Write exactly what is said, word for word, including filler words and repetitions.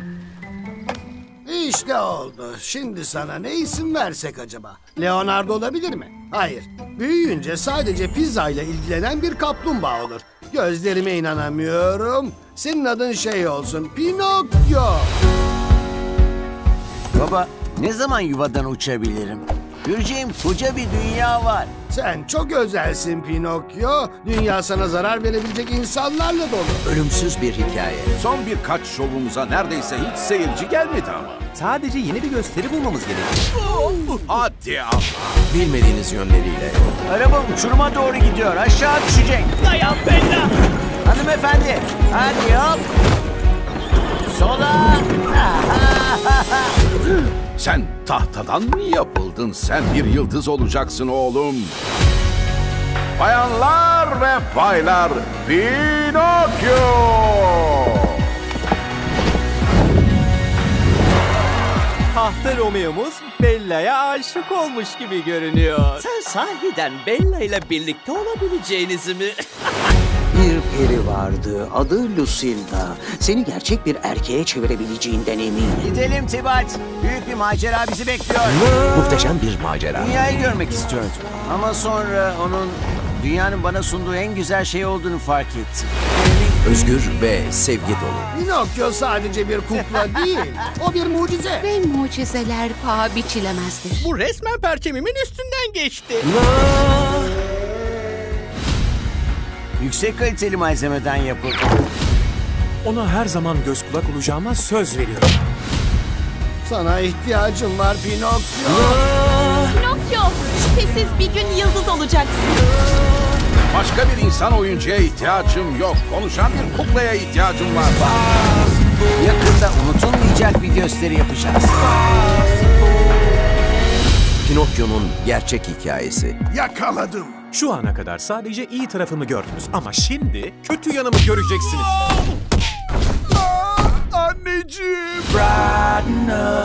İşte oldu. Şimdi sana ne isim versek acaba? Leonardo olabilir mi? Hayır. Büyüyünce sadece pizza ile ilgilenen bir kaplumbağa olur. Gözlerime inanamıyorum. Senin adın şey olsun, Pinokyo. Baba, ne zaman yuvadan uçabilirim? Göreceğim koca bir dünya var. Sen çok özelsin Pinokyo. Dünya sana zarar verebilecek insanlarla dolu. Ölümsüz bir hikaye. Son birkaç şovumuza neredeyse hiç seyirci gelmedi ama. Sadece yeni bir gösteri bulmamız gerekiyor. Hadi ama. Bilmediğiniz yönleriyle. Araba uçuruma doğru gidiyor. Aşağı düşecek. Dayan Bella. Hanımefendi. Hadi hop. Sola. Sen tahtadan mı yapıldın? Sen bir yıldız olacaksın oğlum. Bayanlar ve baylar, Pinokyo! Tahta Romeo'muz Bella'ya aşık olmuş gibi görünüyor. Sen sahiden Bella ile birlikte olabileceğinizi mi? Bir peri vardı, adı Lucinda. Seni gerçek bir erkeğe çevirebileceğinden eminim. Gidelim Tibalt. Büyük bir macera bizi bekliyor. Muhteşem bir macera. Dünyayı görmek istiyordum. Ama sonra onun dünyanın bana sunduğu en güzel şey olduğunu fark ettim. Özgür ve sevgi dolu. Pinokyo sadece bir kukla değil. O bir mucize. Ve mucizeler paha biçilemezdir. Bu resmen perçemimin üstünden geçti. Yüksek kaliteli malzemeden yapıldı. Ona her zaman göz kulak olacağıma söz veriyorum. Sana ihtiyacım var Pinokyo. Pinokyo, şüphesiz bir gün yıldız olacaksın. Başka bir insan oyuncuya ihtiyacım yok. Konuşan bir kuklaya ihtiyacım var. Yakında unutulmayacak bir gösteri yapacağız. Pinokyo'nun gerçek hikayesi. Yakaladım. Şu ana kadar sadece iyi tarafımı gördünüz ama şimdi kötü yanımı göreceksiniz. Anneciğim. Brighten up.